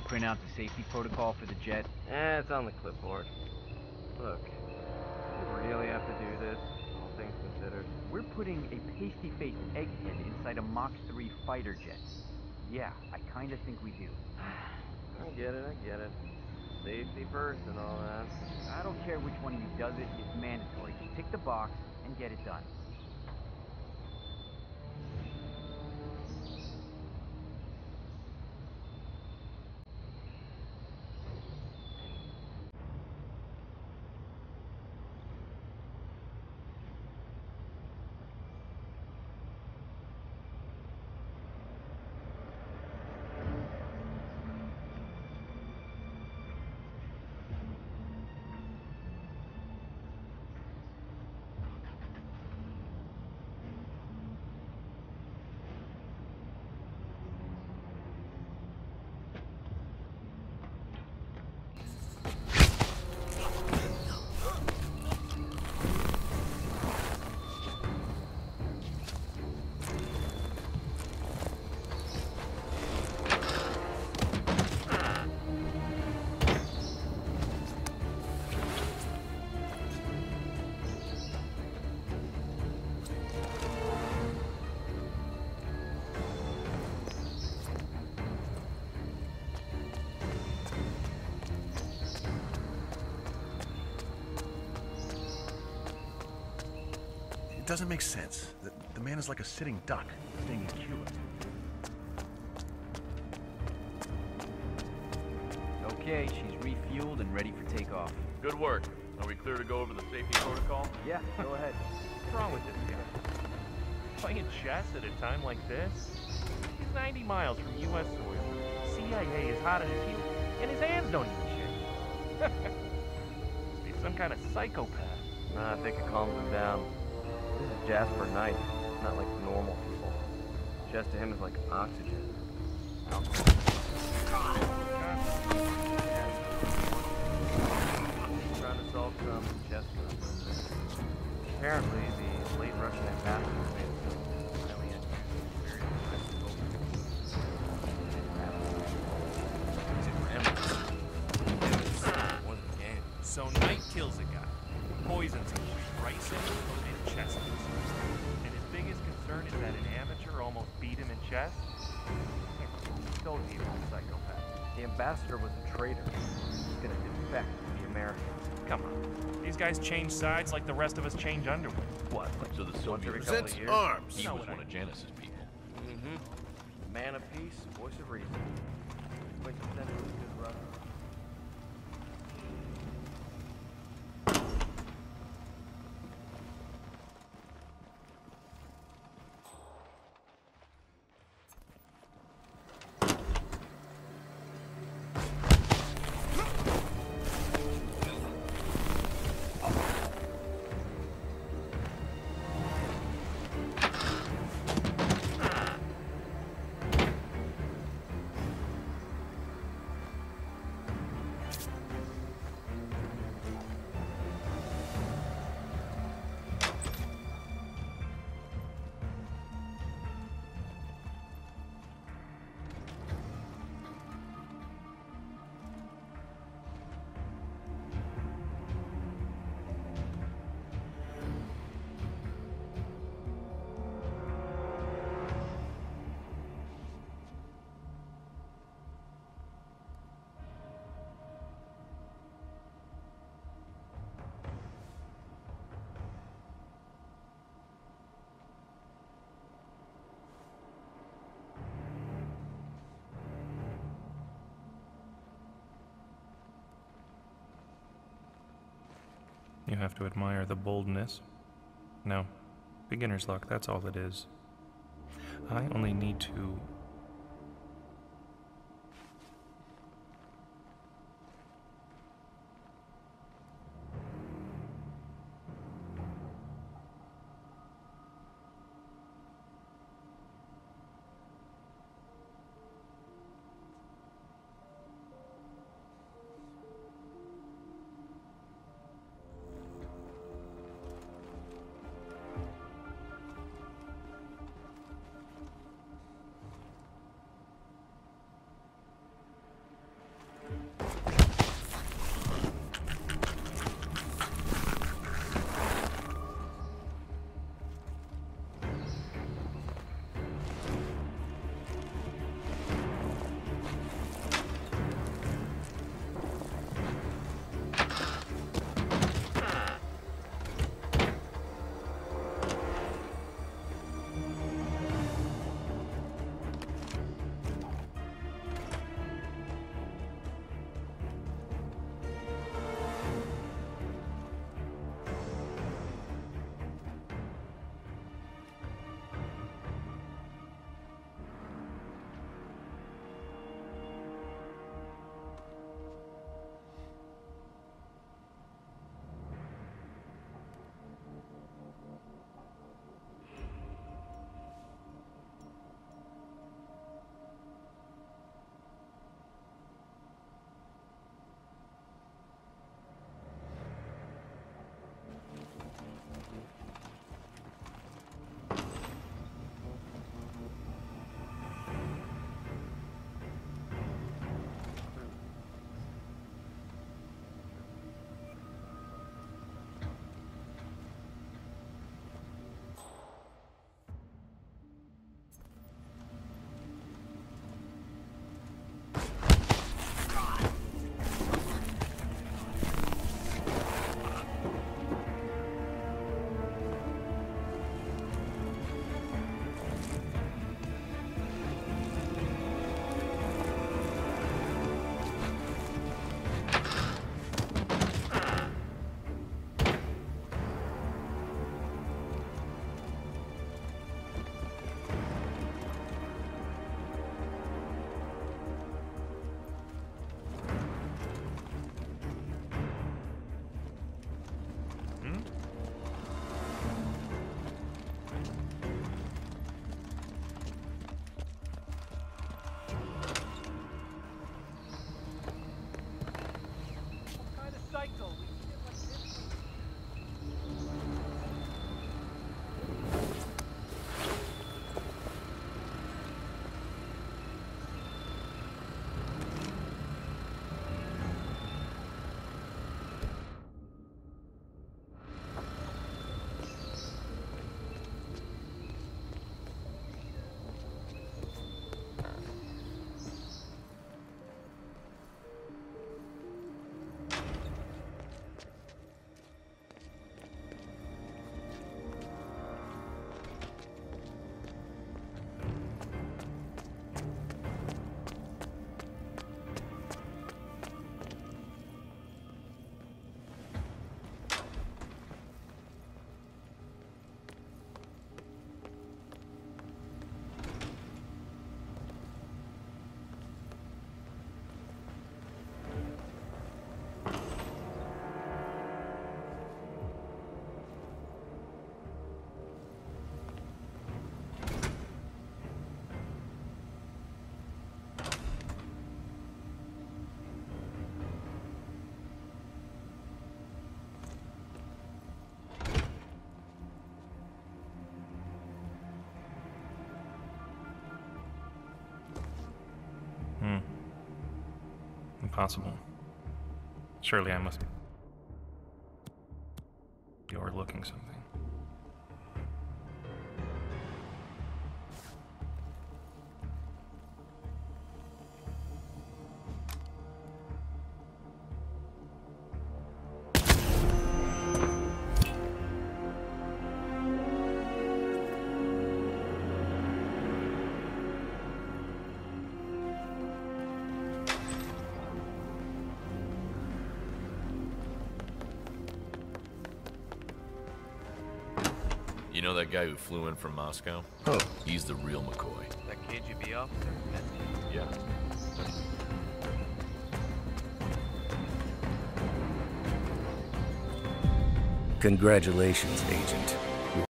print out the safety protocol for the jet? It's on the clipboard. Look, you really have to do this, all things considered. We're putting a pasty-faced egghead inside a Mach 3 fighter jet. Yeah, I kinda think we do. I get it. Safety first and all that. I don't care which one of you does it, it's mandatory. Just tick the box and get it done. It doesn't make sense. The man is like a sitting duck, staying in Cuba. Okay, she's refueled and ready for takeoff. Good work. Are we clear to go over the safety protocol? Yeah, go ahead. What's wrong with this guy? Playing chess at a time like this? He's 90 miles from U.S. soil. CIA is hot on his heels, and his hands don't even shake. He's some kind of psychopath. Nah, I think it calms him down. This is Jasper Knight, not like normal people. Chess to him is like oxygen. Alcohol. Trying to solve some chess moves. Apparently, the late Russian ambassador made some highly So Knight kills a guy, poisons him with ricin and chess pieces. And his biggest concern is that an amateur almost beat him in chess? So evil psychopath. The ambassador was a traitor. He's gonna defect to the Americans. Come on. These guys change sides like the rest of us change underwear. What? So the Soviet every couple Presents of years. arms. He was one of Janice's people. Man of peace, voice of reason. Quintessential good Russian. You have to admire the boldness. No, beginner's luck, that's all it is. I only need to... possible. Surely I must be overlooking something. You know that guy who flew in from Moscow? Oh. He's the real McCoy. That KGB officer? Yeah. Congratulations, Agent.